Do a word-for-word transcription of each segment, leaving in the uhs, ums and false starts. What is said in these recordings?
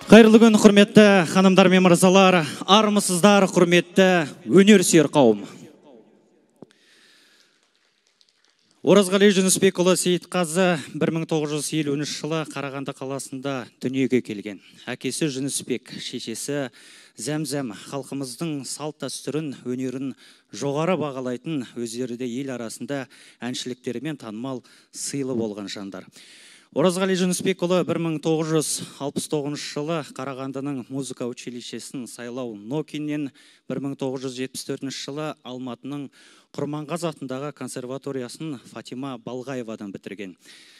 Қайырлы күн, құрметті ханымдар мен мырзалар, армысыздар, құрметті өнер сүйер қауым. Оразғали Жүнісбекұлы Сейітқазы бір мың тоғыз жүз елуінші жылы Қарағанды қаласында дүниеге келген. Әкесі Жүнісбек, шешесі Зәмзәм халқымыздың салт дәстүрін, өнерін жоғары бағалайтын, өздері де ел арасында әншіліктерімен танымал, сыйлы болған жандар. Оразғали Жүнісбекұлы бір мың тоғыз жүз алпыс тоғызыншы жылы Қарағандының музыка училищесін сайлау Нокиннен, бір мың тоғыз жүз жетпіс төртінші жылы Алматының Құрманғазы атындағы консерваториясын Фатима Балғаевадан бітірген.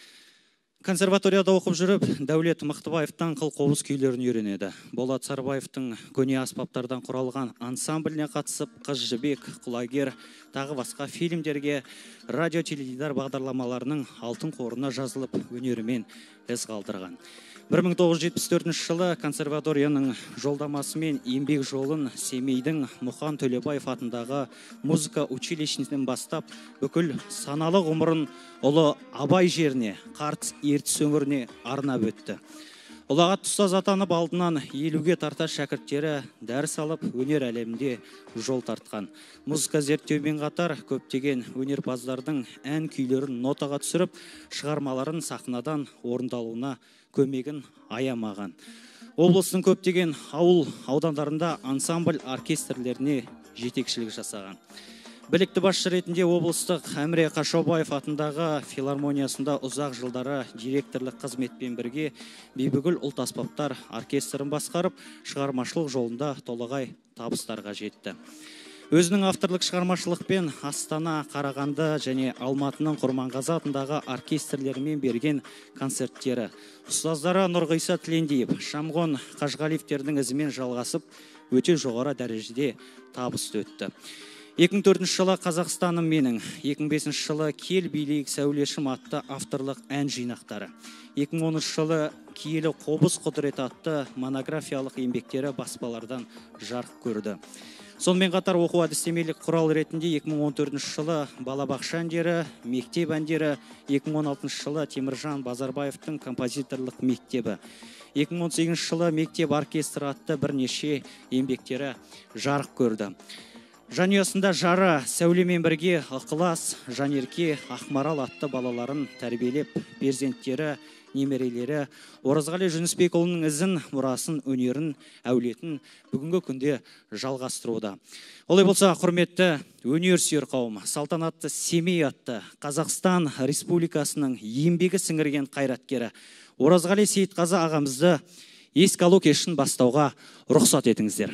Консерваторияда оқып жүріп, Дәулет Мықтыбаевтан қыл-қобыз күйлерін үйренеді. Болат Сарбаевтың көне аспаптардан құралған ансамбліне қатысып, Қыз жібек, Құлагер, тағы басқа фильмдерге, радио-теледидар бағдарламаларының алтын қорына жазылып, өнерімен із қалдырған. бір мың тоғыз жүз жетпіс төртінші жылы консерваторияның жолдамасымен еңбек жолын Семейдің Мұқан Төлебаев атындағы музыка училищесінен бастап, бүкіл саналы ғұмырын ұлы Абай жеріне, Қарт ертіс өңіріне арнап өтті. Ұлағат ұстаз атанып, алдынан елуге тарта шәкірттері дәріс алып, өнер әлемінде жол тартқан. Музыка зерттеумен қатар көптеген өнерпаздардың ән күйлерін нотаға түсіріп, шығармаларын сахнадан орындалуына көмегін аямаған. Облыстың көптеген ауыл аудандарында ансамбль оркестрлеріне жетекшілік жасаған. Білікті басшы ретінде облыстық Әміре Қашаубаев атындағы филармониясында ұзақ жылдары директорлық қызметпен бірге Бибігүл ұлт аспаптар оркестрін басқарып, шығармашылық жолында толағай табыстарға жетті. Өзінің авторлық шығармашылықпен Астана, Қарағанды және Алматының Құрманғазы атындағы оркестрлерімен берген концерттері, ұстаздары Нұрғиса Тілендиев, Шамғон Қажғалиевтердің ізімен жалғасып, өте жоғары дәрежеде табысты өтті. екі мың төртінші жылы Қазақстаным менің, екі мың бесінші жылы Кел билейік сәулешім атты авторлық ән жинақтары, екі мың оныншы жылы Киелі қобыз құдірет атты монографиялық еңбектері баспалардан жарық көрді. Сонымен қатар оқу әдістемелік құрал ретінде екі мың он төртінші жылы балабақша әндері, мектеп әндері, екі мың он алтыншы жылы Теміржан Базарбаевтың композиторлық мектебі, екі мың он сегізінші жылы мектеп оркестрі атты бірнеше еңбектері жарық көрді. Жанұясында жары Сәулемен бірге Ықылас, Жанерке, Ақмарал атты балаларын тәрбиелеп, перзенттері, немерелері Оразғали Жүнісбекұлының ізін, мұрасын, өнерін, әулетін бүгінгі күнде жалғастыруда. Олай болса, құрметті өнер сүйер қауым, салтанатты Семей атты Қазақстан Республикасының еңбегі сіңірген қайраткері Оразғали Сейітқазы ағамызды еске алу кешін бастауға рұқсат етіңіздер.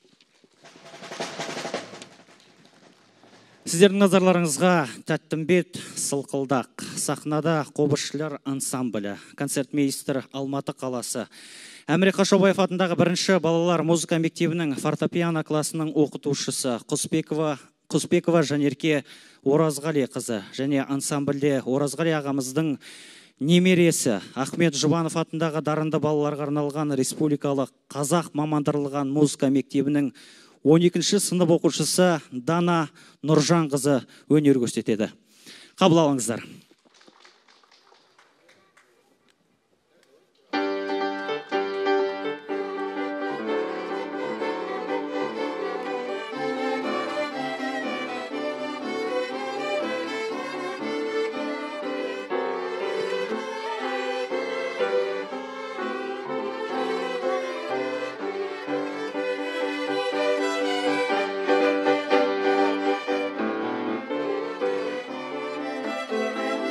Сіздердің назарларыңызға Тәттімбет Сылқылдақ, сахнада қобызшылар ансамблі, концертмейстер Алматы қаласы, Әміре Қашаубаев атындағы бірінші балалар музыка мектебінің фортепиано класының оқытушысы Құсбекова, Құсбекова Жанерке Оразғали қызы және ансамбльде Оразғали ағамыздың немересі Ахмет Жұбанов атындағы дарынды балаларға арналған республикалық қазақ мамандырылған музыка мектебінің он екінші сынып оқушысы Дана Нұржан қызы өнер көрсетеді. Қабыл алыңыздар. Thank you.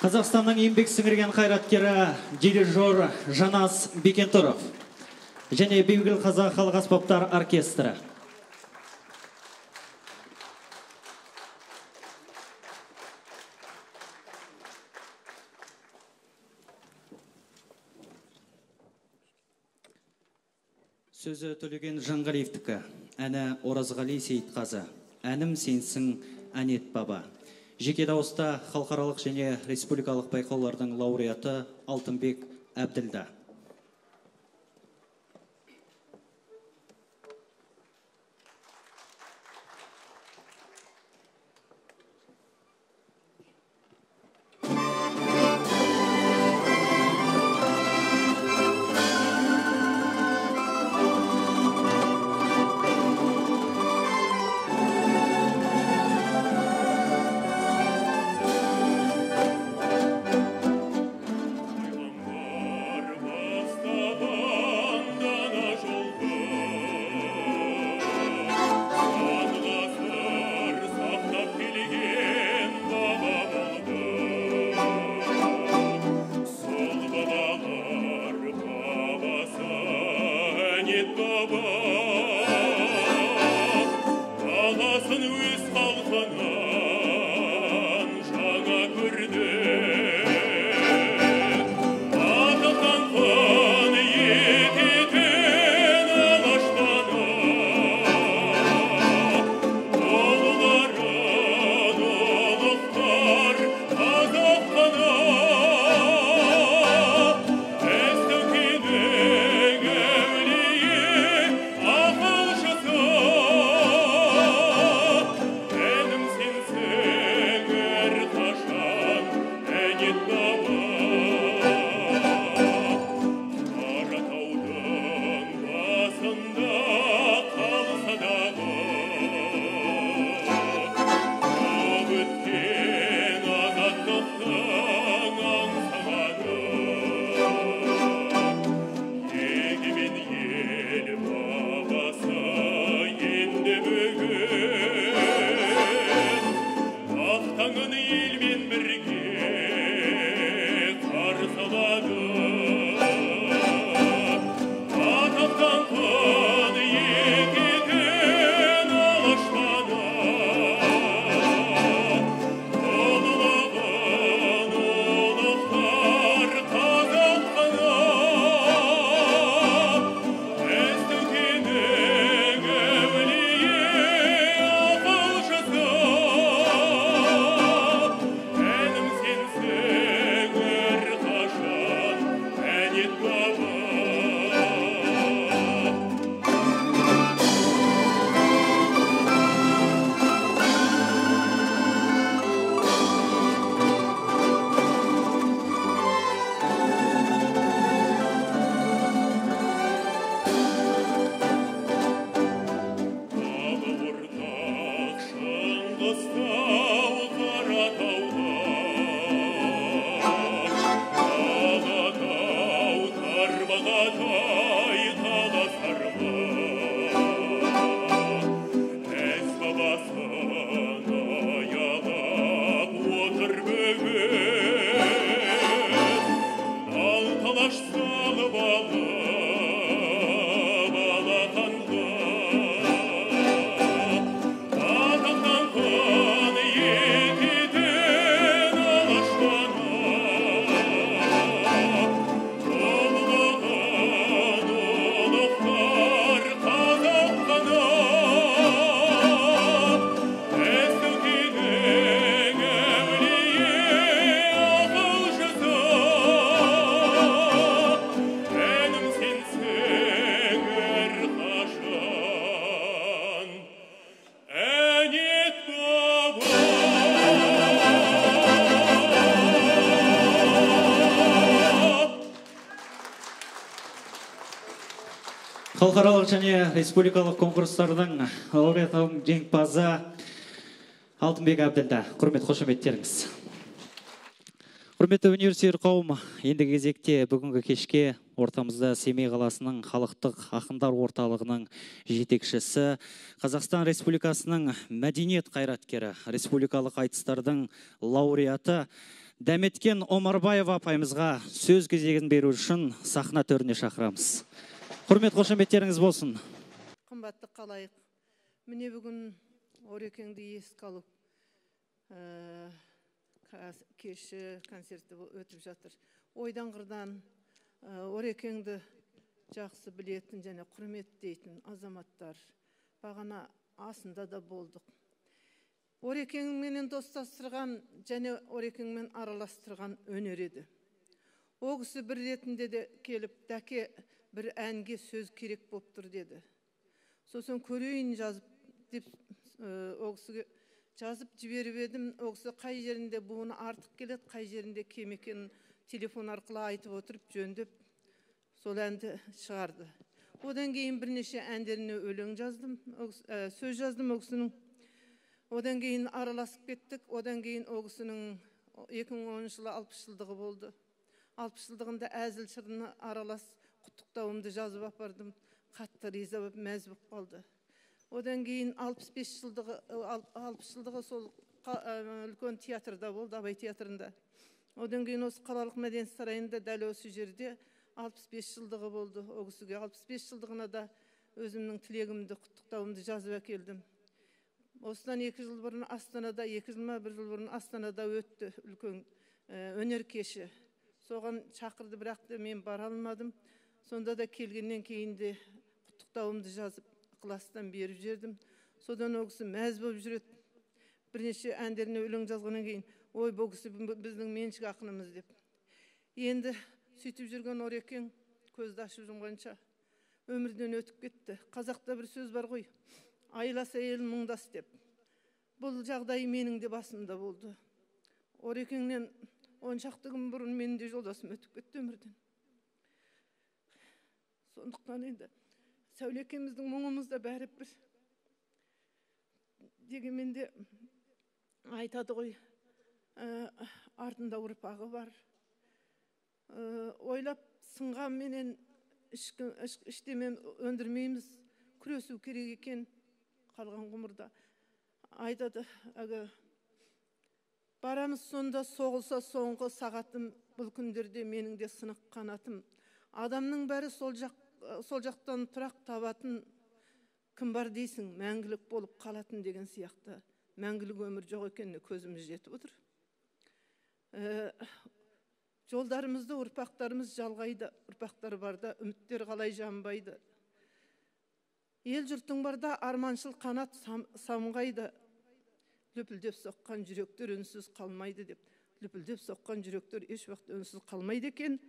Қазақстанның еңбек сіңірген қайраткері дирижер Жанас Бекентұров және Бейгіл Қазақ халық аспаптар оркестрі. Сөзі Төлеген Жанғалиевтікі, әні Оразғали Сейітқазы, әнім сенсің Әнет баба. Жеке дауыста халықаралық және республикалық байқаулардың лауреаты Алтынбек Әбділда. Халықаралық және республикалық конкурстардың лауреатының жеңімпазы Алтынбек Әбділда. Құрмет, қошеметтеріңіз. Құрметті өнерсүйер қауым, ендігі кезекте бүгінгі кешке ортамызда Семей қаласының халықтық ақындар орталығының жетекшісі, Қазақстан Республикасының мәдениет қайраткері, республикалық айтыстардың лауреаты, Дәметкен Омарбаева апайымызға сөз кезегін беру үшін сахна төріне шақырамыз. Құрмет қошеметтеріңіз болсын. Қымбатты қалайық. Міне бүгін Орекеңді еске алып кеші концерті өтіп жатыр. Ойдан қырдан Орекеңді жақсы білетін және құрметтейтін азаматтар бағана асында да болдық. Орекеңменен достастырған және Орекеңмен араластырған өнер еді. О кісі бір ретінде де келіп, дәке бір әнге сөз керек болып тұр деді. Сосын көрейін жазып деп о кісіге жазып жіберіп едім. О кісі қай жерінде буыны артық келеді, қай жерінде кем екенін телефон арқылы айтып отырып жөндеп сол әнді шығарды. Одан кейін бірнеше әндеріне өлең жаздым, сөз жаздым о кісінің. Одан кейін араласып кеттік. Одан кейін о кісінің екі мың оныншы жылы алпыс жылдығы болды. алпыс жылдығында әзіл шырыны аралас құттықтауымды жазып апардым. Қатты риза болып, мәз болып қалды. Одан кейін алпыс бес жылдығы, алпыс жылдығы сол үлкен театрда болды, Абай театрында. Одан кейін осы қалалық мәдениет сарайында дәл осы жерде алпыс бес жылдығы болды. О кісіге алпыс бес жылдығына да өзімнің тілегімді, құттықтауымды жазып әкелдім. Осыдан екі жыл бұрын Астанада, екі жыл ма бір жыл бұрын Астанада өтті үлкен өнер кеші. Соған шақырды, бірақ та мен бара алмадым. Сонда да келгеннен кейін де құттықтауымды жазып, ықыластан беріп жердім. Содан о кісі мәз болып жүреді. Бірнеше әндеріне өлең жазғаннан кейін, ой, бұл кісі біздің меншік ақынымыз деп. Енді сөйтіп жүрген Орекең көзді ашып жұмғанша өмірден өтіп кетті. Қазақта бір сөз бар ғой, айласа ел мұңдас деп. Бұл жағдай менің де басымда болды. Орекеңнен он шақты күн бұрын менің де жолдасым өтіп кетті өмірден. Сондықтан енді Сәулекеміздің мұңымыз да бәрі бір. Дегенмен де айтады ғой, артында ұрпағы бар. Ойлап сынғанменен іштемен өндірмейміз, күресу керек екен қалған ғұмырда. Айтады, барамыз сонда соғылса соңғы сағатым, бұл күндерде менің де сынық қанатым. Адамның бәрі сол жақтан тұрақ табатын, кім бар дейсің, мәңгілік болып қалатын деген сияқты. Мәңгілік өмір жоқ екеніне көзіміз жетіп отыр. Жолдарымызды ұрпақтарымыз жалғайды, ұрпақтар барда үміттер қалай жанбайды. Ел жұртың барда арманшыл қанат самғайды. Лүпілдеп соққан жүректер үнсіз қалмайды деп. Лүпілдеп соққан жүректер еш уақыт үнсіз қалмайды екен.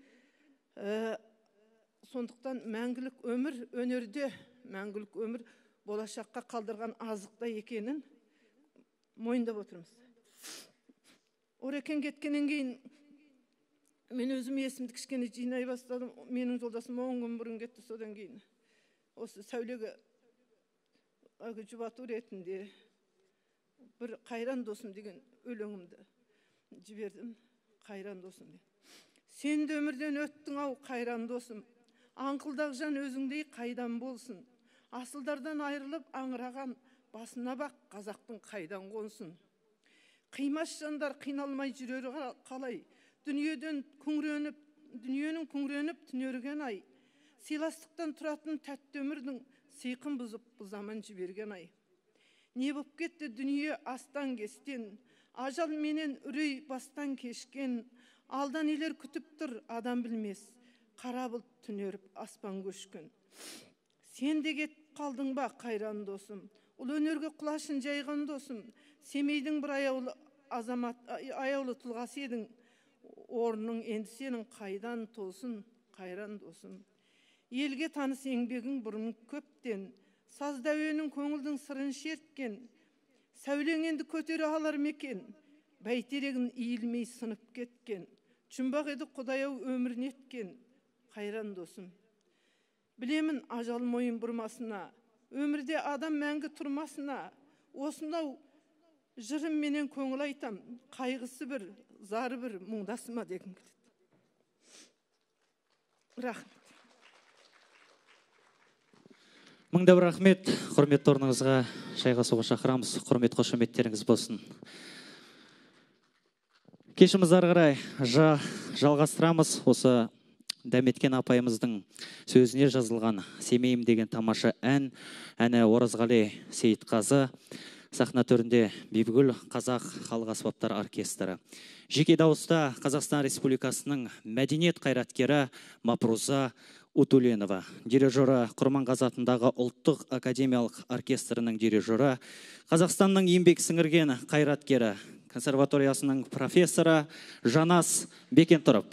Сондықтан мәңгілік өмір өнерде, мәңгілік өмір болашаққа қалдырған азықта екенін мойындап отырмыз. Орекең кеткеннен кейін мен өзім есімді кішкене жинай бастадым. Менің жолдасым он күн бұрын кетті. Содан кейін осы Сәулеге жұбату ретінде бір қайран досым деген өлеңімді жібердім. Қайран досым деп. Сен де өмірден өттің ау, қайран досым. Аңқылдақ жан өзіңдей қайдан болсын. Асылдардан айырылып аңыраған басына бақ, қазақтың қайдан қонсын. Қимас жандар қиналмай жүрері қалай. Дүниеден күңіреніп, дүниенің күңіреніп түнерген ай. Сыйластықтан тұратын тәтті өмірдің сыйқын бұзып бұзаман жіберген ай. Не боп кетті дүние астан кестен, ажал менен үрей бастан кешкен. Алдан елер күтіп тұр, адам білмес, қара бұлт түнеріп аспан көшкен. Сен де кетіп қалдың ба, қайран досым, ұл өнерге құлашын жайған досым. Семейдің бір аяулы азамат, аяулы тұлғасы едің. Орның енді сенің қайдан толсын, қайран досым. Елге таныс еңбегің бұрын көптен, саз дәуенің көңілдің сырын шерткен. Сәулең енді көтере алар мекен, бәйтерегін иілмей сынып кеткен. Жұмбақ еді Құдай-ау өмірін еткен, қайран досым. Білемін ажал мойын бұрмасына, өмірде адам мәңгі тұрмасына. Осынау жырым менен көңіл айтам, қайғысы бір, зары бір, мұңдасыма дегім келеді. Рахмет. Мыңдап рахмет. Құрметті орныңызға шайға соға шақырамыз. Құрмет қошеметтеріңіз болсын. Кешіміз ары қарай жалғастырамыз. Осы Дәметкен апайымыздың сөзіне жазылған «Семейім» деген тамаша ән, әні Оразғали Сейітқазы, сахна төрінде Бибігүл қазақ халық аспаптар оркестрі. Жеке дауыста Қазақстан Республикасының мәдениет қайраткері Мапруза Утуленова, дирижері Құрманғазы атындағы ұлттық академиялық оркестрінің дирижері, Қазақстанның еңбек сіңірген қайраткері, консерваториясының профессоры Жанас Бекентұрып.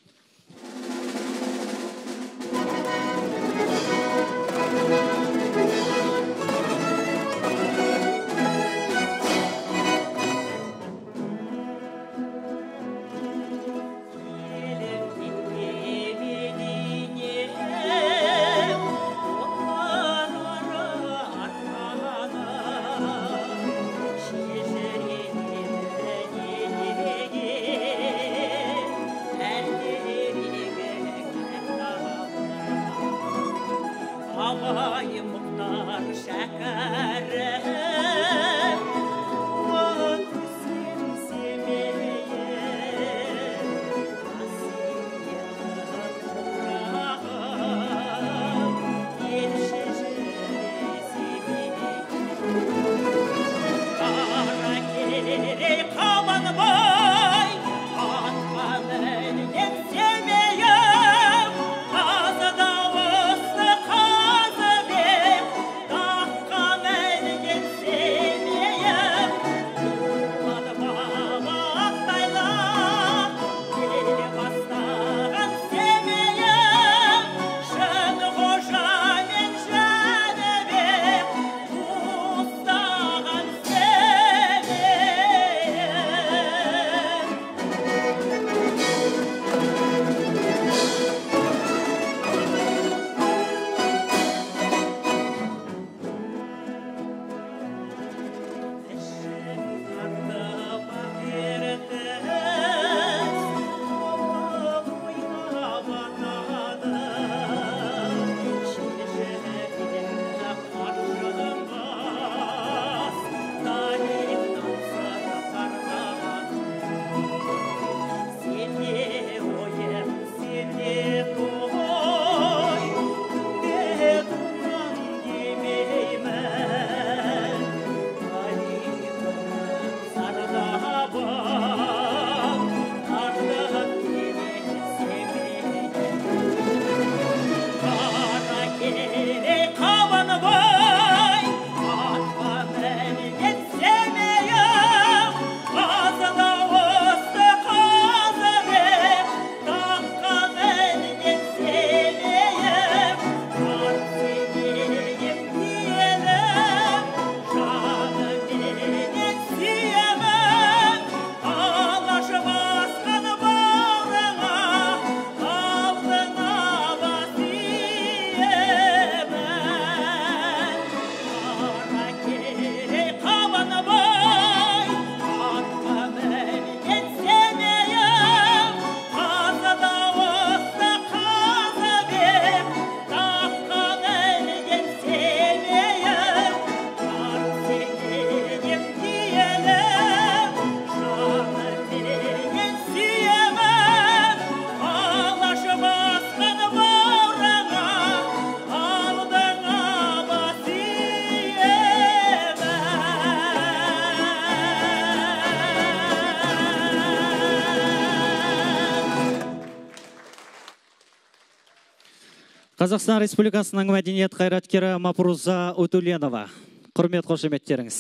Қазақстан Республикасының мәдениет қайраткері Мапруза Утуленова. Құрмет қошеметтеріңіз.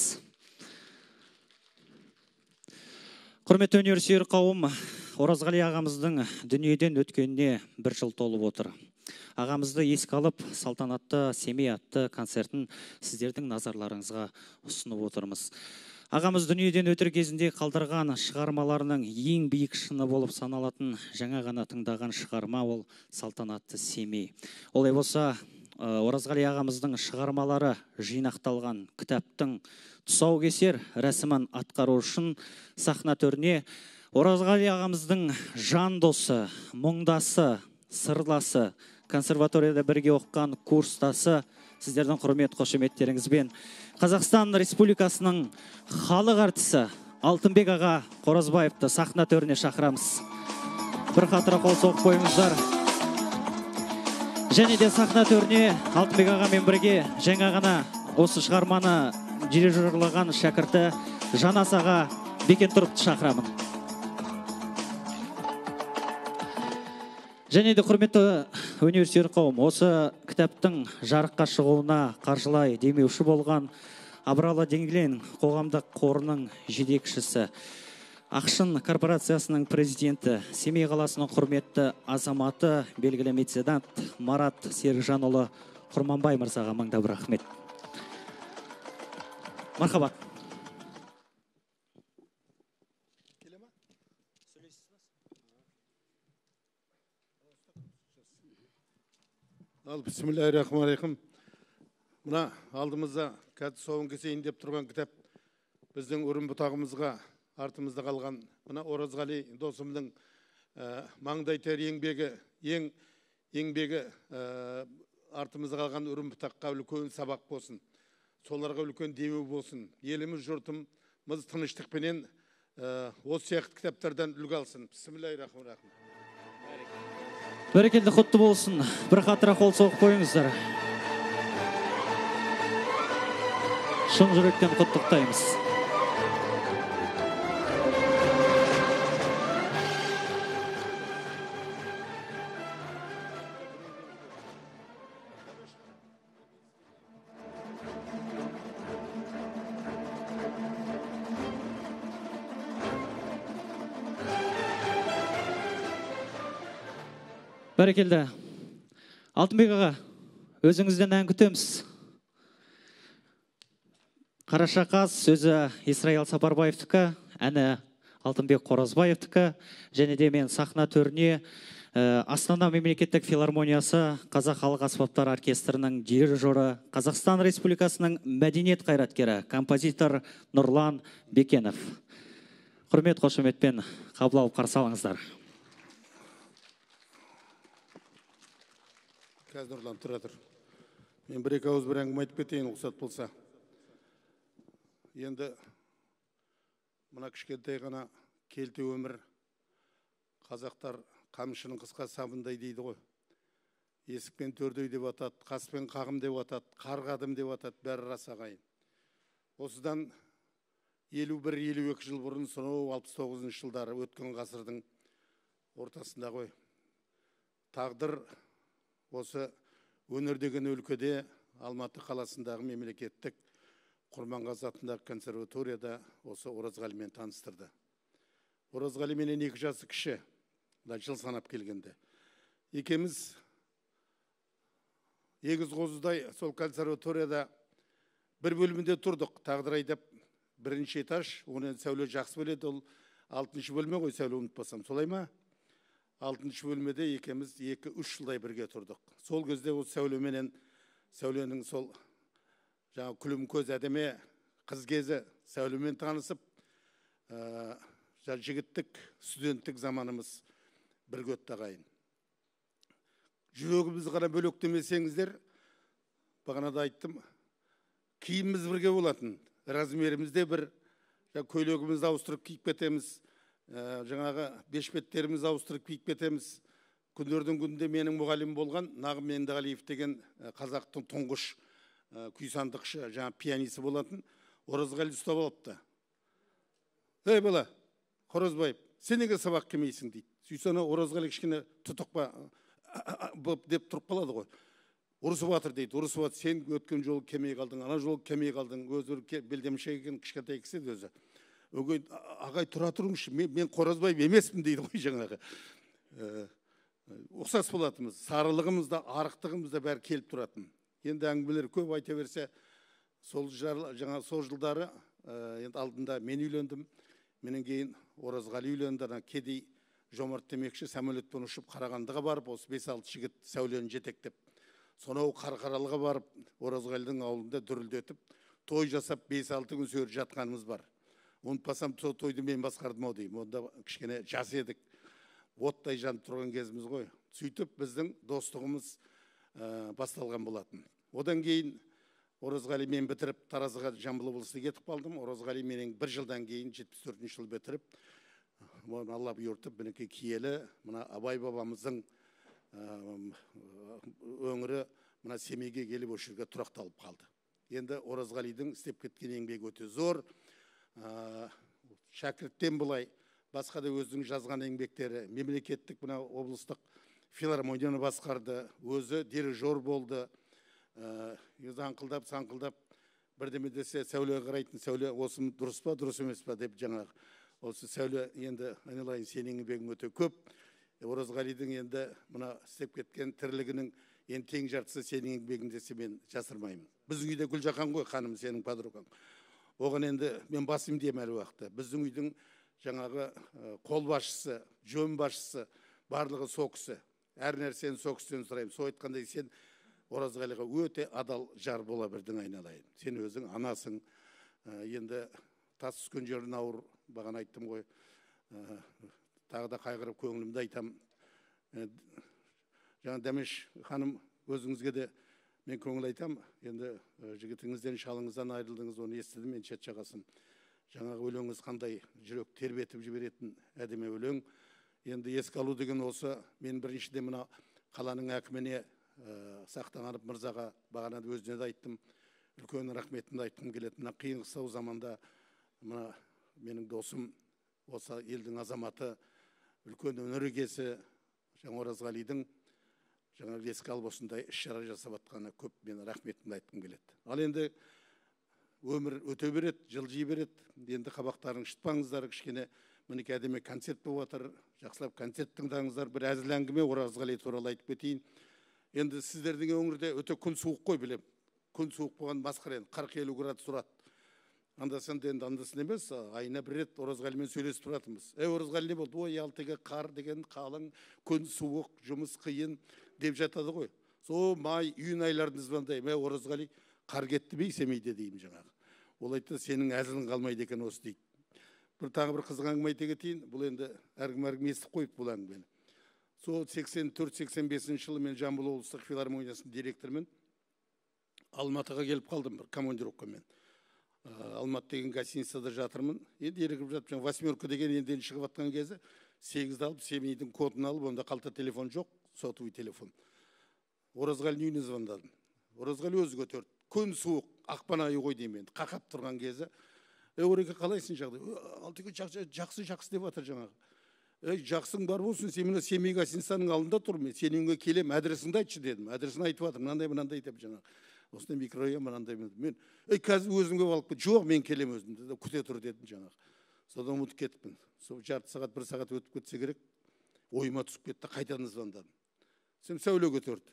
Құрметті өнерсүйер қауым, Оразғали ағамыздың дүниеден өткеніне бір жыл толып отыр. Ағамызды еске алып, салтанатты Семей атты концертін сіздердің назарларыңызға ұсынып отырмыз. Ағамыз дүниеден өтер кезінде қалдырған шығармаларының ең биік шыңы болып саналатын жаңа ғана тыңдаған шығарма ол салтанатты Семей. Олай болса, Оразғали ағамыздың шығармалары жинақталған кітаптың тұсаукесер рәсімін атқару үшін сахна төріне Оразғали ағамыздың жан досы, мұңдасы, сырласы, консерваторияда бірге оқыған курстасы, сіздердің құрмет қошеметтеріңізбен Қазақстан Республикасының халық артисі Алтынбек аға Қоразбаевты сахна төріне шақырамыз. Бір қатыра қол соғып қойыңыздар. Және де сахна төріне Алтынбек ағамен бірге жаңа ғана осы шығарманы дирижерлаған шәкірті Жанас аға Бекентұрыпты шақырамын. Және де құрметті университет қауым, осы кітаптың жарыққа шығуына қаржылай демеуші болған Абрала Денглен қоғамдық қорының жетекшісі, Ақшын корпорациясының президенті, Семей қаласының құрметті азаматы, белгілі меценат Марат Серікжанұлы Құрманбай мырзаға мыңда бір рахмет. Мархабат. Ал, бисмиллахир-рахманир-рахим. Мына алдымызда қазір соғын кесейін деп тұрған кітап біздің үрім бұтағымызға артымызда қалған мына Оразғали досымның маңдай тер еңбегі, ең еңбегі артымызда қалған үрім бұтаққа үлкен сабақ болсын. Соларға үлкен демеу болсын. Еліміз, жұртымыз тыныштықпенен осы сияқты кітаптардан үлгі алсын. Бисмиллахир-рахманир-рахим. Бәрекелді құтты болсын. Бір қатыра қол соғып қойыңыздар. Шын жүректен құттықтаймыз. Бәрекелді. Алтынбек аға, өзіңізден ән күтеміз. Қарашақаз сөзі Исраил Сапарбаевтікі, әні Алтынбек Қоразбаевтікі, және де мен сахна төріне Астана мемлекеттік филармониясы Қазақ халық аспаптар оркестрінің дирижері, Қазақстан Республикасының мәдениет қайраткері, композитор Нұрлан Бекенов. Құрмет, қошеметпен қабыл алып қарсы алыңыздар. Қазір Нұрлан тұра тұр. Мен бір екі ауыз бір әңгіме айтып кетейін, ұқсат болса. Енді мына кішкентай ғана келте өмір, қазақтар қамшының қысқа сабындай дейді ғой. Есікпен төрдей деп атады, қаспен қағым деп атады, қарғадым деп атады, бәрі рас ағайын. Осыдан елу бір елу екі жыл бұрын, сонау алпыс тоғызыншы жылдары өткен ғасырдың ортасында ғой. Тағдыр осы өнер деген өлкеде Алматы қаласындағы мемлекеттік Құрманғазы атындағы консерваторияда осы Оразғалимен таныстырды. Оразғали менен екі жасы кіші, жыл санап келгенде. Екеміз егіз қозыдай сол консерваторияда бір бөлімінде тұрдық. Тағдыр айдап бірінші этаж, оны сәуле жақсы біледі, ол алтыншы бөлме ғой, сәуле ұмытпасам. Солай ма? Алтыншы бөлмеде екеміз екі үш жылдай бірге тұрдық. Сол кезде ол сәулеменен, сәуленің сол жаңа күлім көз әдеме қыз кезі сәулемен танысып, жігіттік, студенттік заманымыз бірге өтті ағайын. Жүрегіміз ғана бөлектемесеңіздер, бағанада айттым, киіміміз бірге болатын, размерімізде бір, көйлегімізді ауыстырып киіп кетеміз, жаңағы бешпеттеріміз ауыстырып киіп кетеміз. Күндердің күнінде менің мұғалім болған Нағым Меңдіғалиев деген қазақтың тұңғыш күйсандықшы, жаңа пианисі болатын, Оразғали ұстап алыпты. Ей бала, Қоразбаев, сен неге сабақ келмейсің дейді. Сөйтсені Оразғали кішкене тұтық па деп тұрып қалады ғой. Ұрысып жатыр дейді, ұрысып жатыр, сен өткен жолы келмей қалдың, ана жолы келмей қалдың, өзі белдемше екен кішкентай кісі өзі. Өгей, ағай тұра тұрыңызшы, мен Қоразбаев емеспін дейді ғой жаңағы. Ұқсас болатымыз, сарылығымызда, арықтығымызда бәрі келіп тұратын. Енді әңгімелер көп айта берсе, сол жаңа сол жылдары енді алдында мен үйлендім, менен кейін Оразғали үйленді, кедей Жомарт демекші самолетпен ұшып Қарағандыға барып, осы бес алты жігіт сәулені жетектеп, сонау Қарқаралыға барып, Оразғалидың ауылында дүрілдетіп, той жасап бес алты күн сөріп жатқанымыз бар. Ұмытпасам, тойды мен басқардым ау деймін. Онда кішкене жас едік, оттай жанып тұрған кезіміз ғой. Сөйтіп біздің достығымыз басталған болатын. Одан кейін Оразғали мен бітіріп Таразға Жамбыл облысына кетіп қалдым. Оразғали менен бір жылдан кейін жетпіс төртінші жыл бітіріп, Алла бұйыртып, мінекей киелі, мына Абай бабамыздың өңірі мына Семейге келіп осы жерге тұрақталып қалды. Енді Оразғалидың істеп кеткен еңбегі өте зор. Шәкірттен былай басқа да өзінің жазған еңбектері, мемлекеттік мына облыстық филармонияны басқарды, өзі дирижер болды. Өзі аңқылдап, саңқылдап, бірдеме десе сәуле қарайтын, сәуле осы дұрыс па, дұрыс емес па деп жаңағы. Осы сәуле енді айналайын сенің еңбегің өте көп. Оразғалидың енді мына істеп кеткен тірлігінің ең тең жартысы сенің еңбегің десе мен жасырмаймын. Біздің үйде Гүлжахан ғой, ханым, сенің подругаң. Оған енді мен басым деймін әлі уақытта. Біздің үйдің жаңағы қол басшысы, жөн басшысы, барлығы со кісі. Әр нәрсені со кісіден сұраймын. Со айтқандай сен Оразғалиға өте адал жар бола бірдің айналайын. Сен өзің анасың. Енді тас түскен жерін ауыр, бағана айттым ғой. Тағы да қайғырып көңілімді айтам. Жаңа Дәмеш ханым, өзіңізге де мен көңіл айтам. Енді жігітіңізден, шалыңыздан айырылдыңыз, оны естідім мен шет жағасын. Жаңағы өлеңіңіз қандай жүрек тербетіп жіберетін әдемі өлең. Енді еске алу деген осы, мен біріншіден мына қаланың әкіміне, Сақтанғанов мырзаға бағана өзіне де айттым, үлкен рахметімді айтқым келеді. Мына қиын қыстау заманда мына менің досым, осы елдің азаматы, үлкен өнер иесі жаңа Оразғалидың жаңа еске алып осындай іс-шара жасап жатқанына көп мен рахметімді айтқым келеді. Ал енді өмір өте береді, жылжи береді. Енді қабақтарын шытпаңыздар, кішкене мінекей әдемі концерт болып жатыр. Жақсылап концерт тыңдаңыздар. Бір әзіл әңгіме Оразғали туралы айтып кетейін. Енді сіздердің өңірде өте күн суық қой, білем. Күн суық болған масқара енді қырық елу градус тұрады. Анда-санда енді андасын емес, айына бір рет Оразғалимен сөйлесіп тұратынбыз. Ей, Оразғали не болды? Ой, алтыға қар деген қалың, күн суық, жұмыс қиын деп жатады ғой. Со май, үйін айлардың звондаймын. Ей, Оразғали, қар кетті бей Семейде деймін жаңағы. Ол айтты, сенің әзілің қалмайды екен осы дейді. Бір тағы бір қызық әңгіме айта кетейін. Бұл енді әркім-әркім естіп қойып бұл әңгімені. Сол сексен төрт сексен бесінші жылы мен Жамбыл облыстық филармониясының директорымен Алматыға келіп қалдым бір командировкамен. Алматы деген гостиницада жатырмын. Енді ерігіп жатып, жаңа восьмерка деген енді шығып жатқан кезі сегізді алып, Семейдің кодын алып, онда қалта телефон жоқ, сотовый телефон. Оразғалидің үйіне звондадым. Оразғали өзі көтерді. Күн суық, ақпан айы ғой деймін. Қақап тұрған кезі. Ей, Ореке, қалайсың жағдай? Алтыға жақсы, жақсы деп жатыр жаңағы. Ей, жақсың бар болсын, сен мына Семей гостиницаның алдында тұрмын. Сен үйге келем, адресіңді айтшы дедім. Адресін айтып жатыр, мынандай, мынандай деп жаңағы. Осындай микрорайон, мынандай. Мен, ей, қазір өзімге алып кет. Жоқ, мен келем өзім. Күте тұр дедім жаңағы. Содан ұмытып кетіппін. Сол жарты сағат, бір сағат өтіп кетсе керек. Ойыма түсіп кетті, қайтадан звондадым. Сен сәуле көтерді.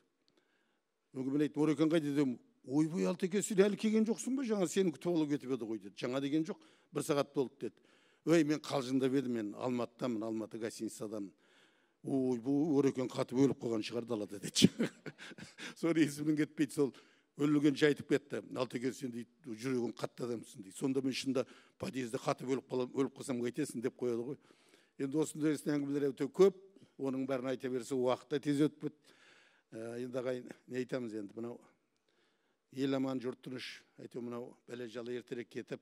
Мен айттым, Орекең қайда дедім. Ойбай, Алтеке, сен әлі келген жоқсың ба? Жаңа сені күтіп алу кетіп еді ғой деді. Жаңа деген жоқ, бір сағат болды деді. Ой, мен қалжыңдап едім, мен Алматыдамын, Алматы гостиницадан. Ой, бұл Орекең қатып өліп қойған шығар далада деді. Sonra есімнен кетпейді, сол өлілген жайтып кетті. Алтеке, сен дейді, жүрегің қатты адамсың дейді. Сонда мен шында подъезде қатып өліп қалам, өліп қалсам қайтесің деп қояды ғой. Енді осындай әңгімелер өте көп. Оның бәрін айта берсе уақытта тез өтіп кетті. Енді ағайын, не айтамыз енді, мынау ел аман, жұрт тыныш, әйтеуір мынау бәле жалы ертерек кетіп,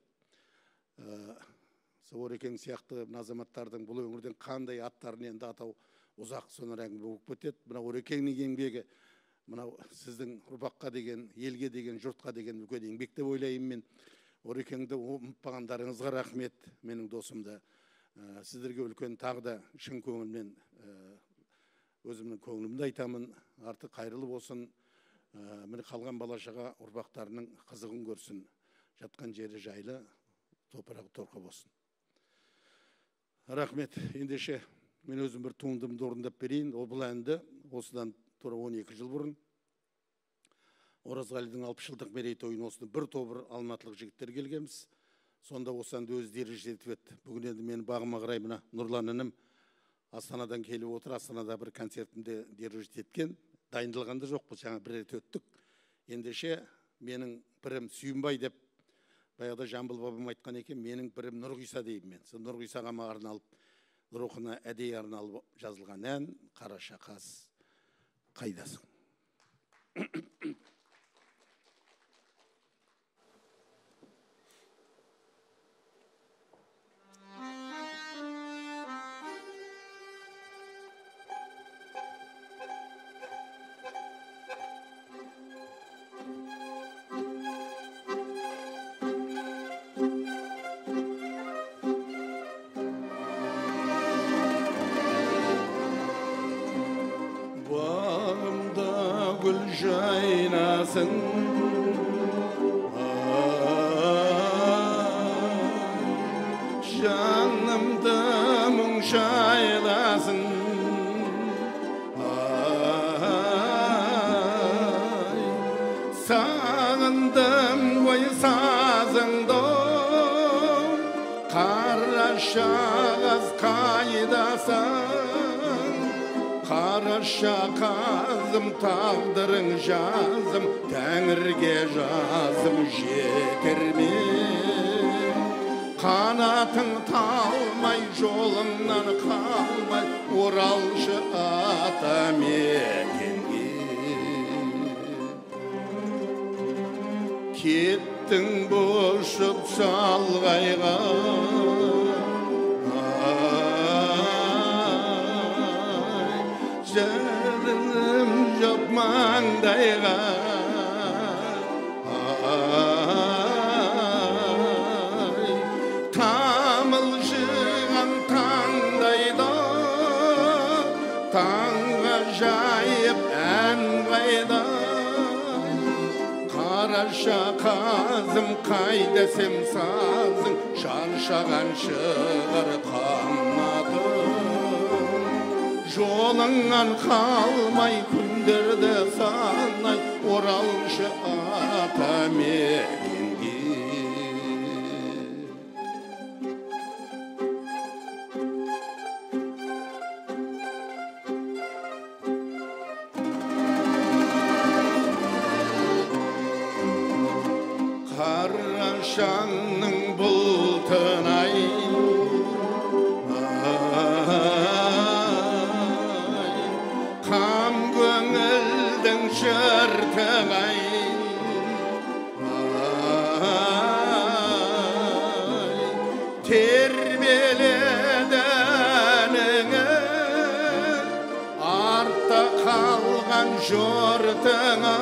Орекең сияқты азаматтардың бұл өңірден қандай аттарын енді атау ұзақ сонар әңгіме болып кетеді. Мынау Орекеңнің еңбегі, мынау сіздің ұрпаққа деген, елге деген, жұртқа деген үлкен еңбек деп ойлаймын мен. Орекеңді ұмытпағандарыңызға рахмет, менің досымды. Сіздерге үлкен тағы да шын көңілмен өзімнің көңілімді айтамын. Артық қайырлы болсын. Міне қалған балашаға ұрпақтарының қызығын көрсін. Жатқан жері жайлы, топырағы торқа болсын. Рахмет. Ендеше мен өзім бір туындымды орындап берейін. Ол бұл әнді осыдан тура он екі жыл бұрын Оразғалидің алпыс жылдық мерейтойын осыны бір тобыр алматылық жігіттер келгенбіз. Сонда осы әнді өзі дирижер етіп еді. Бүгін енді менің бағыма қарай мына Нұрлан інім Астанадан келіп отыр. Астанада бір концертімде дирижер еткен. Дайындалғанда жоқ, бұл жаңа бір рет өттік. Ендеше менің бірім Сүйінбай деп, баяғыда Жамбыл бабам айтқан екен, менің бірім Нұрғиса деймін мен. Сол Нұрғисаға арналып, рухына әдейі арналып жазылған ән Қараша қаз қайдасың. gül jaynasın. Canımda mung şaylasın. Sağındım vay sazında, Karaşağız kaydasan. Karaşa kazım tağdırın жазым, Tәңірге жазым жекерме. Kanatın talmay, жолыңнан қалмай, Оралшы ата мекенге. Кеттің бошып шалғайға, Жарым жоқ маңдайға. Тамылжыған таңдайда, Таңға жайып ән қайда. Қараша қазым қайдасем сазың, Шаршаған шығар қанатым. Жолыңнан қалмай күндерді санай, Оралшы ата мекенге. Қарашаңның бұлтынай, Қам көңілдің жыртығай. Тербеледі әніңі, Артта қалған жортыңа.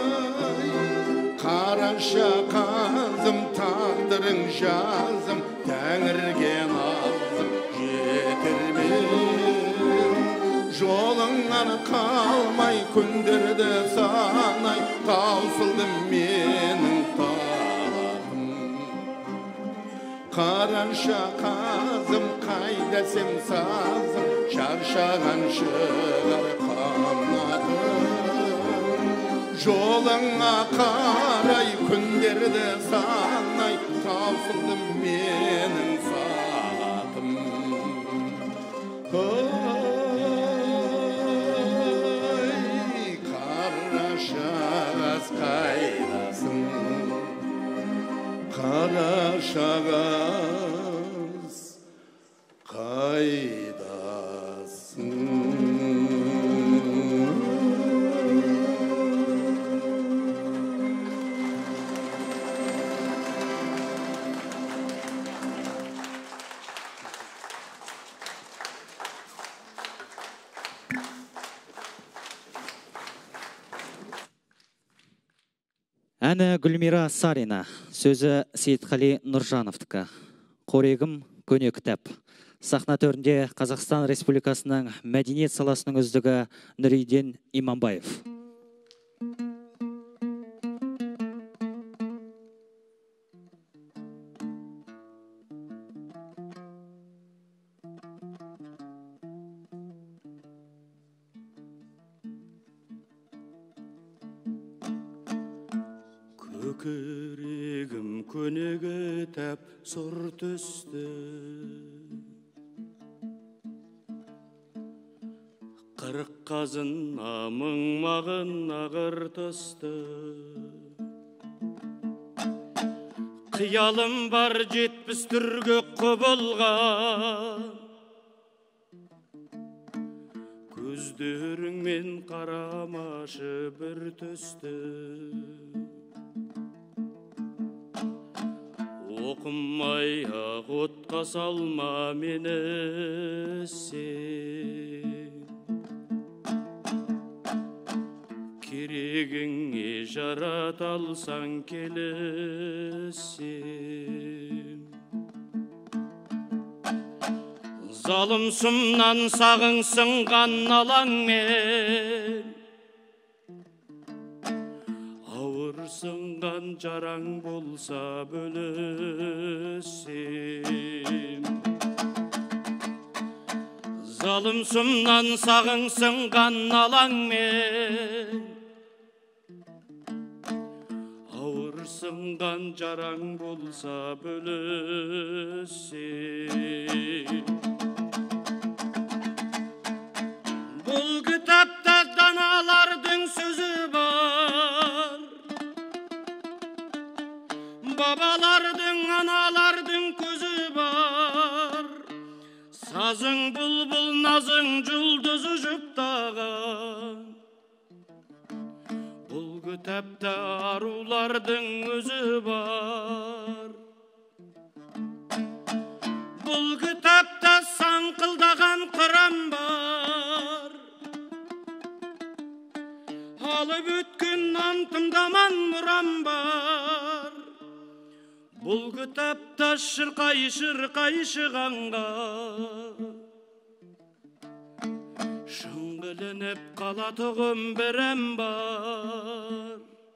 Қараша қазым тағдырың жазым, Тәңірге назым жетірме. Жолыңнан қалмай күндерді санай, Таусылдым менің тағатым. Қараша қазым қайдасем сазым, Шаршаған шығар қанатым. Жолыңа қарай күндерді санай, Таусылдым менің сағатым. Ой, Қарашағыз қайдасың, Қарашағыз қайдасың. Әні Гүлмира Сарина, сөзі Сейітқали Нұржановтікі. Қорегім көне кітап. Сахна төрінде Қазақстан Республикасының мәдениет саласының үздігі Нұриден Иманбаев. Көкірегім көнеге тәп сұр түсті, қырық қазын намың мағын ағыр тұсты. Қиялым бар жетпіс түрге құбылған, көздеріңмен қарамашы бір түсті. Оқымай ақ отқа салма мені сен, керегіңе жарата алсаң келісем. Залым сұмнан сағың сынған алаңмен, сынған жараң болса бөлісем. Залым сұмнан сағың сынған алаңмен, ауыр сынған жараң болса бөлісем. Бұл кітапта даналардың сөзі бар, бабалардың, аналардың көзі бар. Сазың бұлбұл, назың жұлдызы жұптаған. Бұл кітапта арулардың өзі бар. Бұл кітапта саңқылдаған қыран бар. Алып өткен антымдаман мұрам бар. Бұл кітапта шырқай-шырқай шығанға шыңғыленіп қалатығым бірім бар.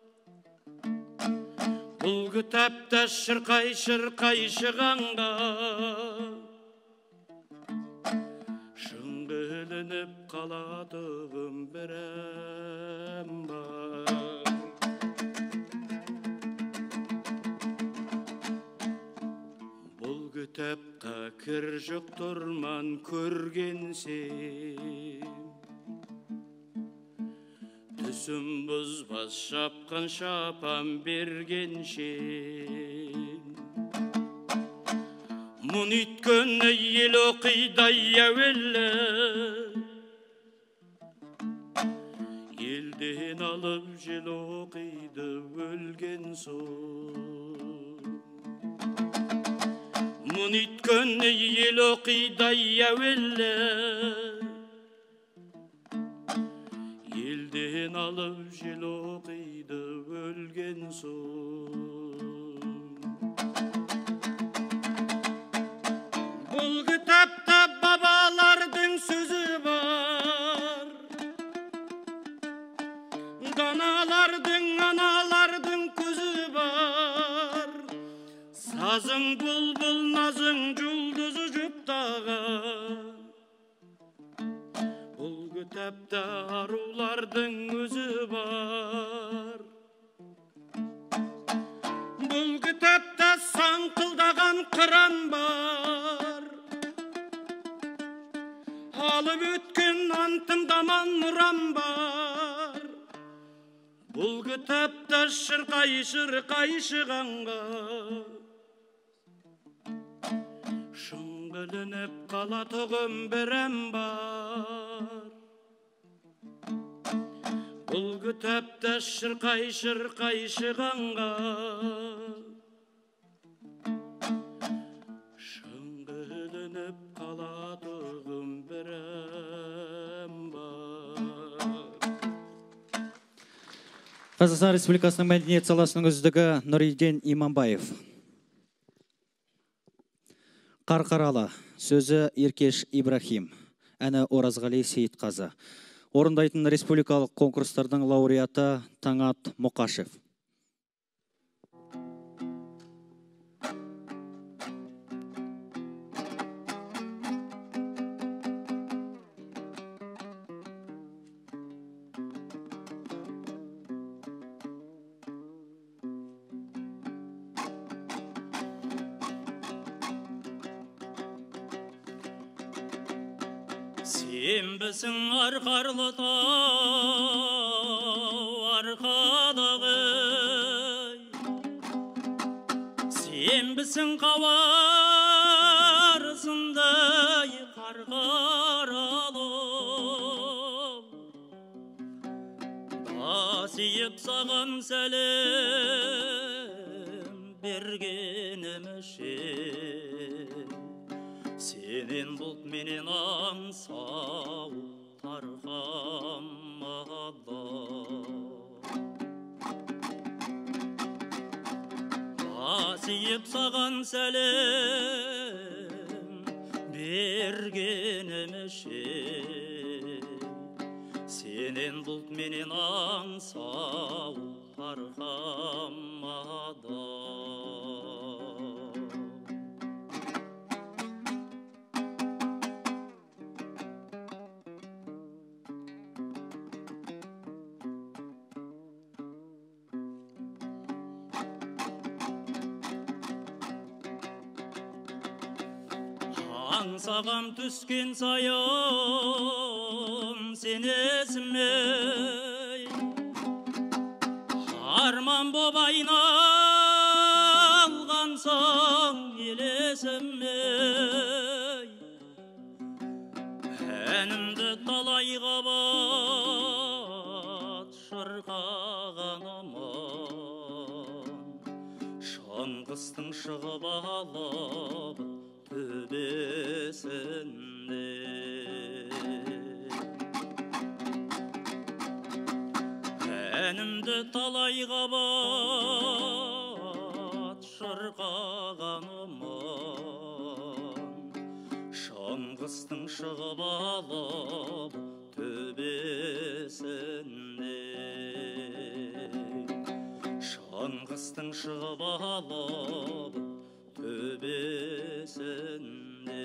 Бұл кітапта шырқай-шырқай шығанға шыңғыленіп қалатығым бірім бар. Кітапқа кір жұқтырман көргенсем, түсім бұзбас шапқан шапан бергеншен. Мұн үйткені ел оқидай әуелі, елден алып жел оқиды өлген соң. Мұн үйткені ел оқидай әуелі, елден алып жел оқиды өлген соң. Бұл кітапта бабалардың сөзі бар, даналардың, аналардың көзі бар. Сазың бұлбұл, назың жұлдызы жұптаған. Бұл кітапта арулардың өзі бар. Бұл кітапта саңқылдаған қыран бар. Алып өткен антымдаман мұрам бар. Бұл кітапта шырқай-шырқай шығанға шыңғыленіп қалатығым бірім бар. Бұл кітапта шырқай-шырқай шығанға шыңғыленіп қалатығым бірім бар. Қазақстан Республикасының мәдениет саласының үздігі Нұриден Иманбаев. Қарқаралы, сөзі Еркеш Ибрахим, әні Оразғали Сейітқазы. Орындайтын республикалық конкурстардың лауреаты Таңат Мұқашев. Сен бісің арқарлы тау арқалығы, сен бісің қауарсындай қарқаралы. Басиып саған сәлем бергенім үшін, сенен бұлт менен аңсау тарқамады. Басиып саған сәлем бергенім үшін, сенен бұлт менен аңсау арқамада. Аңсағам түскен сайын сенесің ей, арман боп айналғансың елесің ей, әнімді талай қабат шырқаған аман, шыңғыстың шығып алып төбесінде. Әнімді талай қабат шырқаған аман, шыңғыстың шығып алып төбесінде. Шыңғыстың шығып алып төбесінде.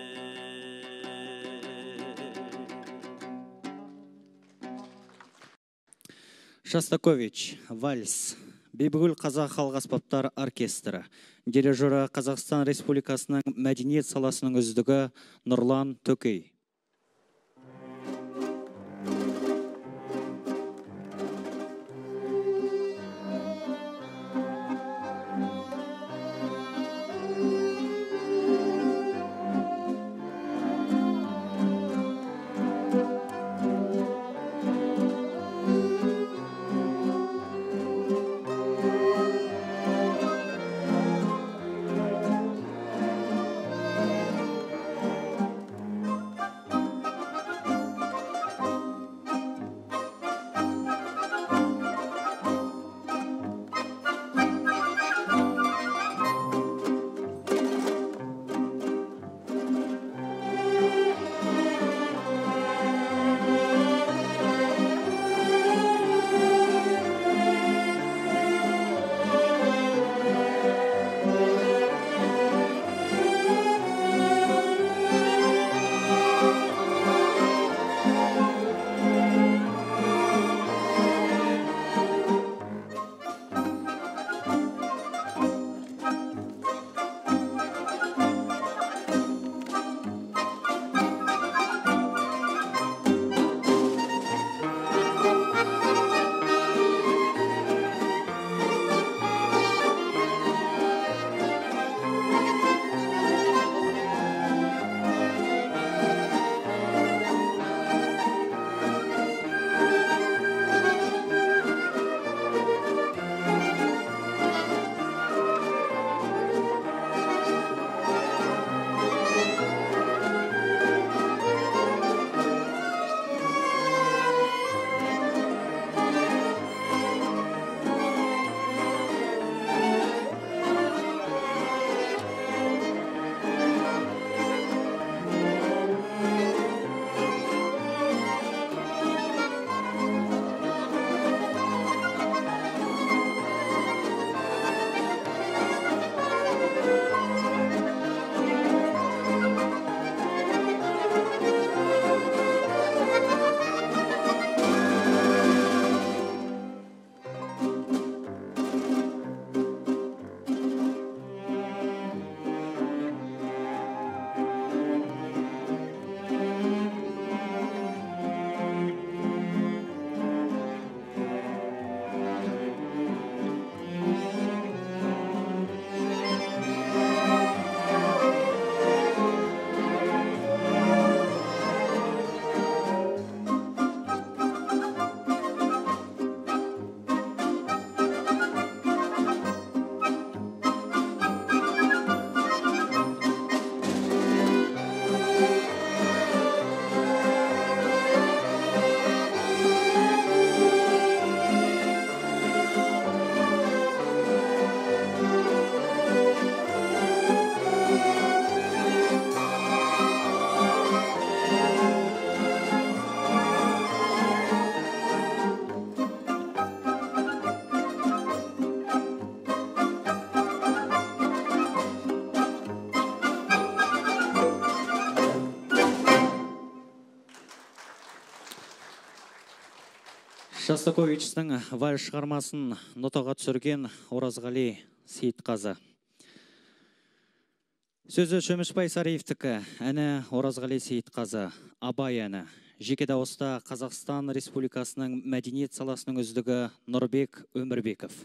Шостакович, вальс. Бибігүл қазақ халық аспаптар оркестрі. Дирижері Қазақстан Республикасының мәдениет саласының үздігі Нұрлан Төкей. Шостаковичтің вальс шығармасын нотаға түсірген Оразғали Сейітқазы. Сөзі Шөмішбай Сариевтікі, әні Оразғали Сейітқазы, Абай әні. Жеке дауыста Қазақстан Республикасының мәдениет саласының үздігі Нұрбек Өмірбеков.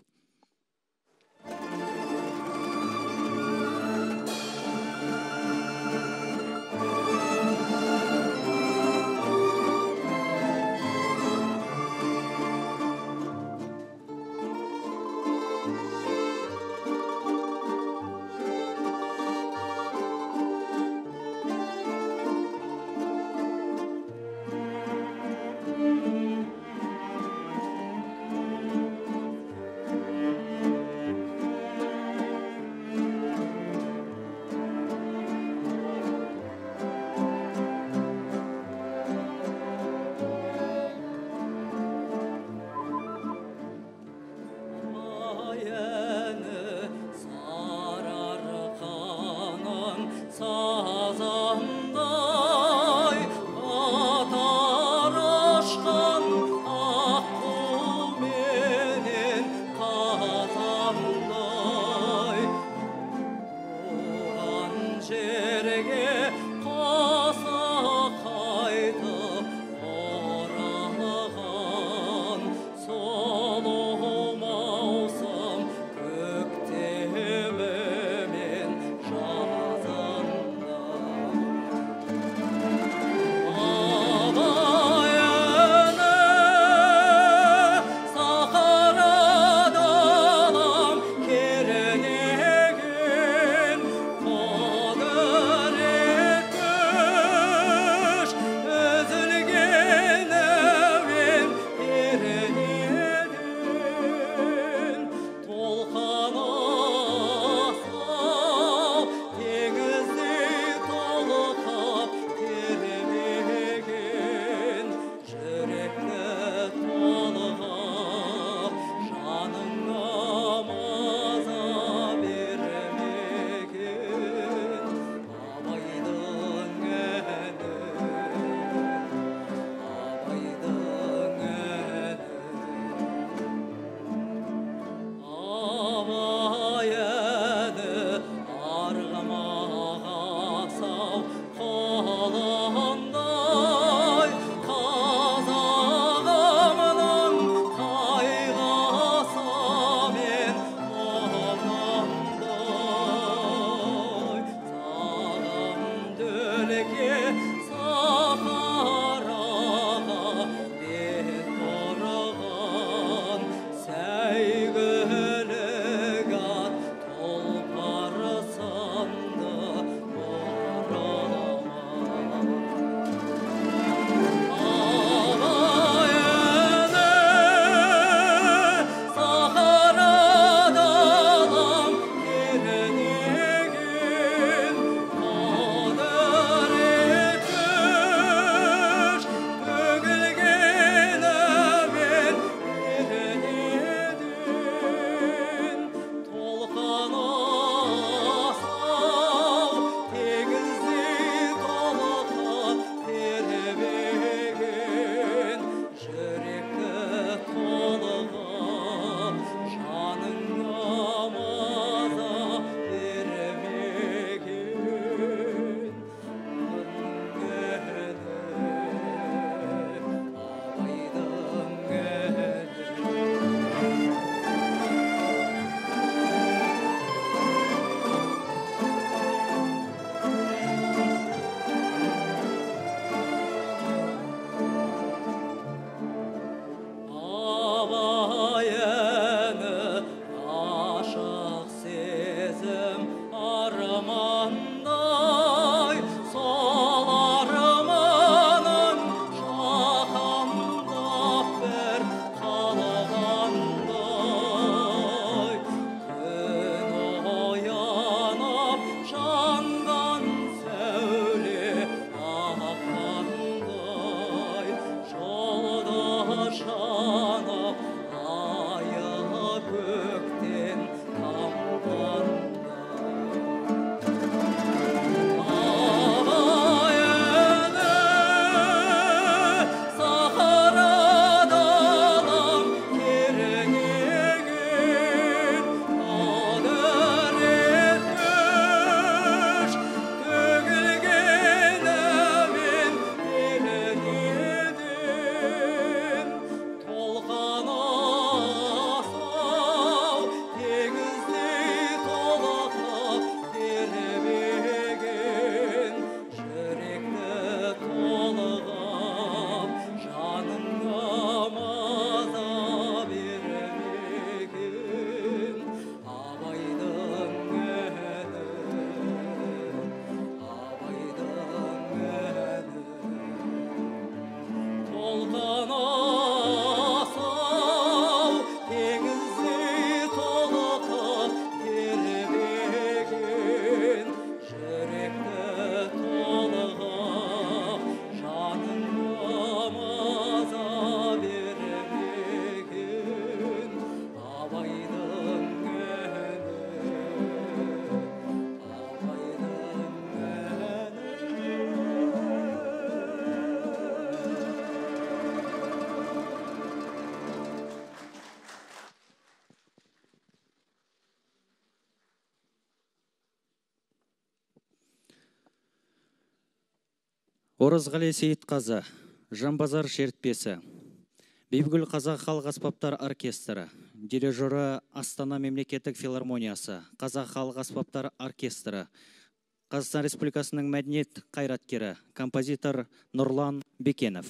Оразғали Сейітқазы, Жанбазар шертпесі, Бейбігүл Қазақ халық аспаптар оркестрі, дирижері Астана мемлекеттік филармониясы, Қазақ халық аспаптар оркестрі, Қазақстан Республикасының мәдениет қайраткері, композитор Нұрлан Бекенов.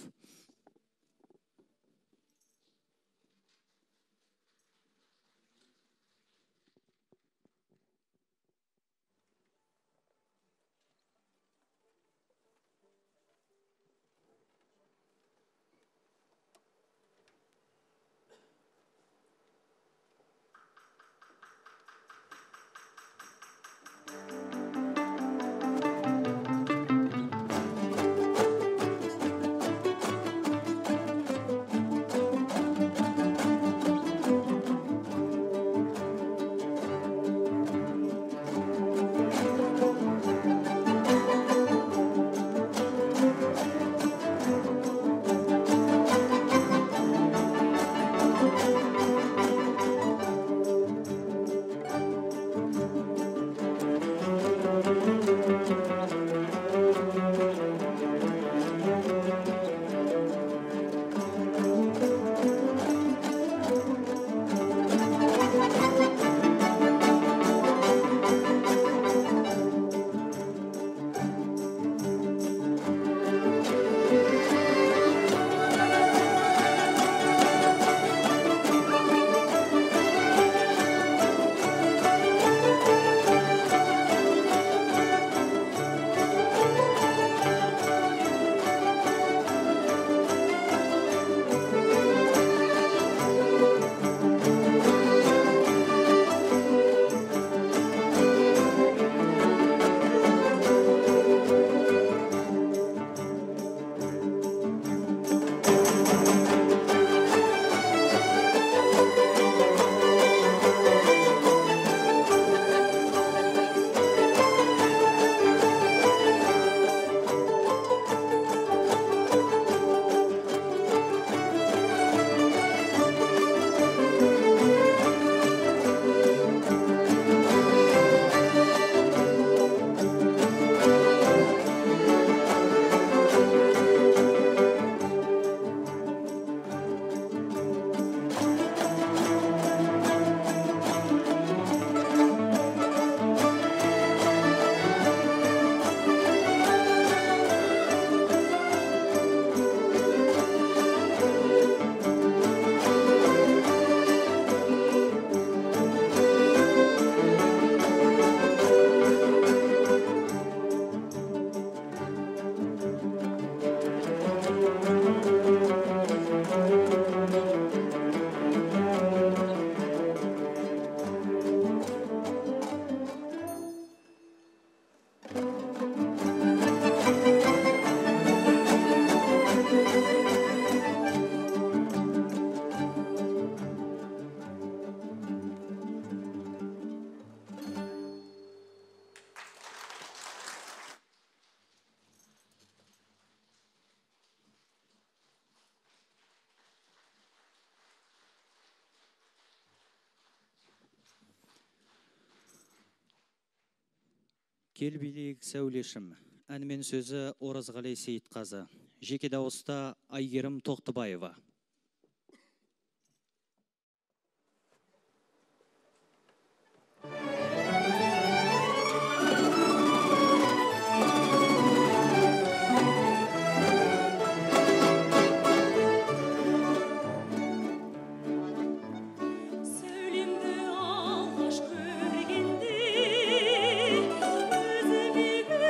Кел билейік сәулешім, әнмен сөзі Оразғали Сейітқазы, жеке дауыста Айгерім Тоқтыбаева.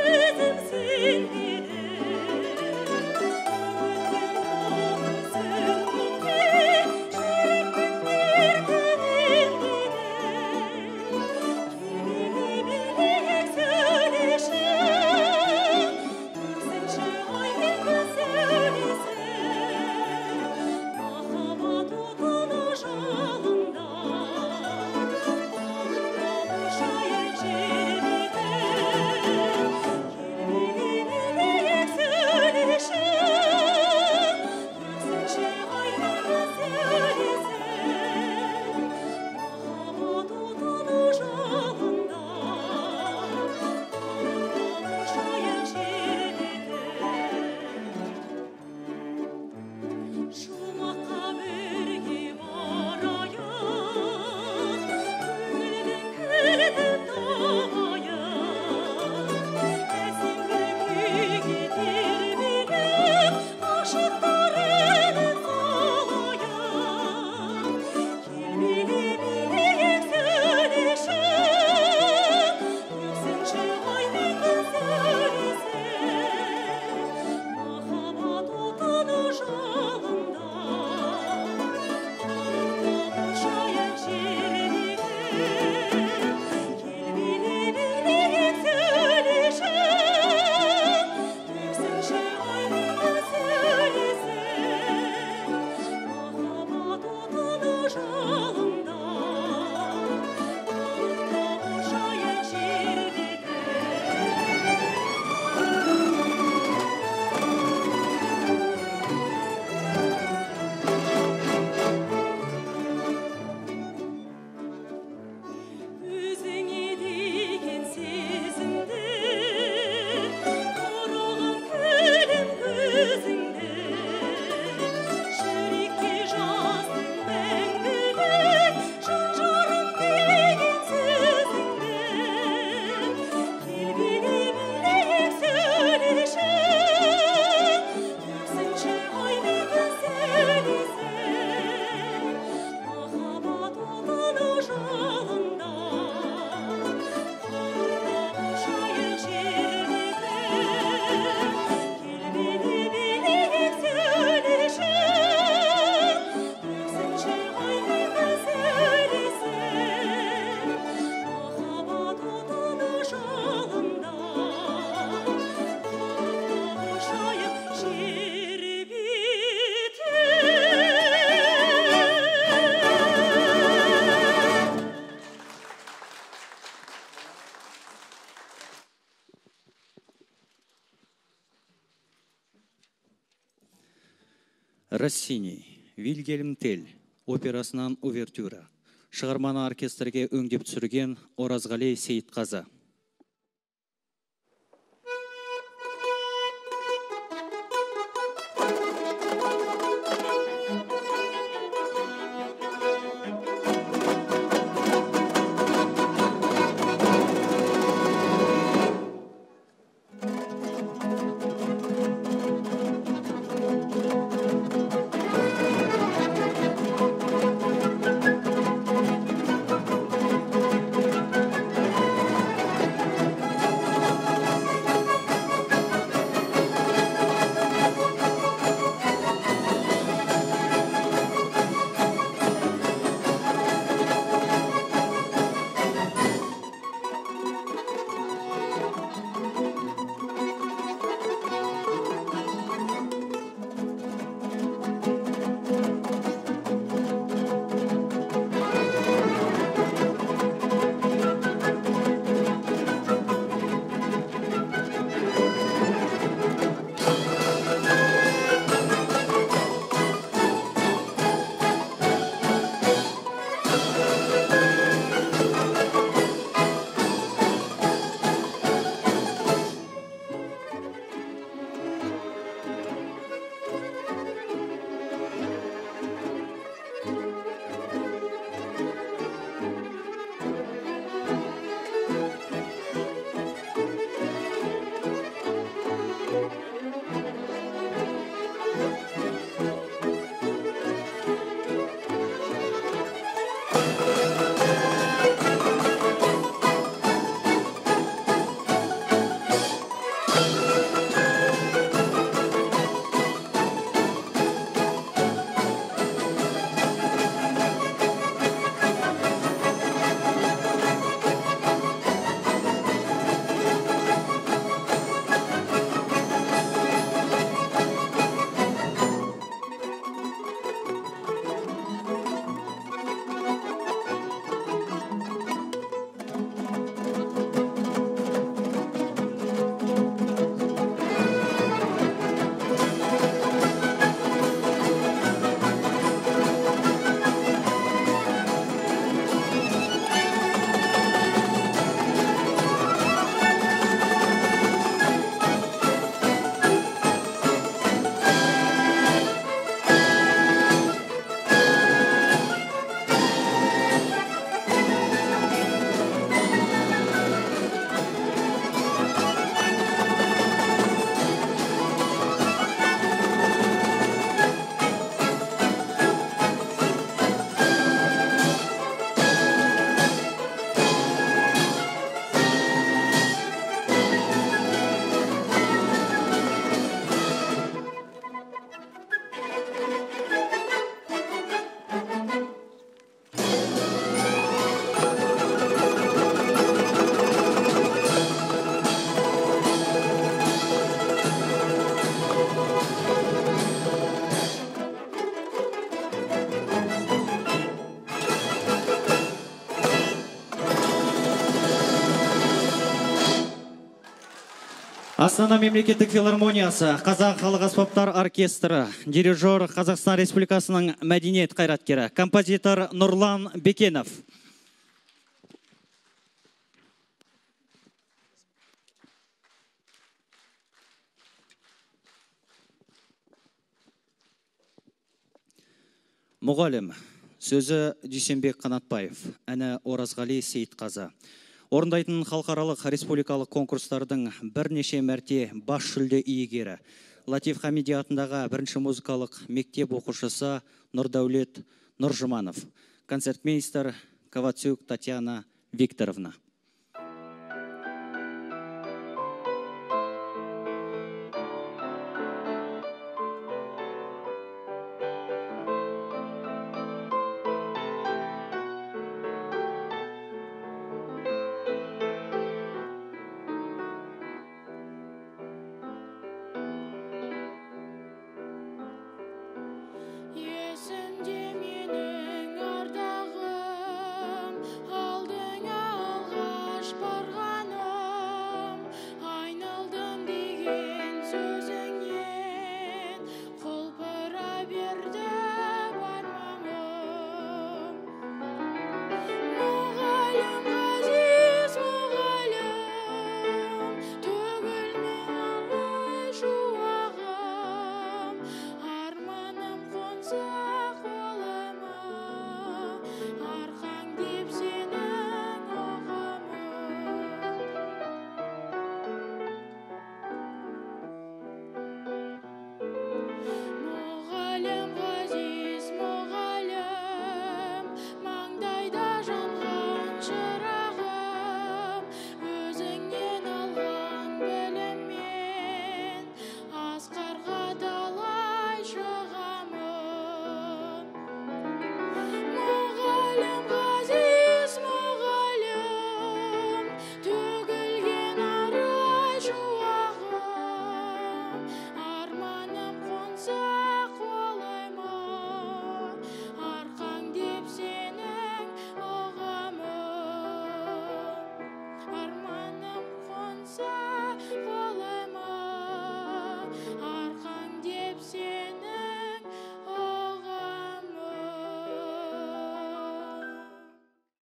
Sen Россини, Вильгельм Тель операсынан увертюра. Шығарманы оркестрге өңдеп түсірген Оразғали Сейітқазы. Астана мемлекеттік филармониясы, Қазақ халық аспаптар оркестрі, дирижер Қазақстан Республикасының мәдениет қайраткері, композитор Нұрлан Бекенов. Мұғалім, сөзі Дүйсенбек Қанатбаев, әні Оразғали Сейітқазы. Орындайтын халықаралық республикалық конкурстардың бірнеше мәрте бас жүлде иегері. Латиф Хамиди атындағы бірінші музыкалық мектеп оқушысы Нұрдәулет Нұржыманов. Концертмейстер Ковацюк Татьяна Викторовна.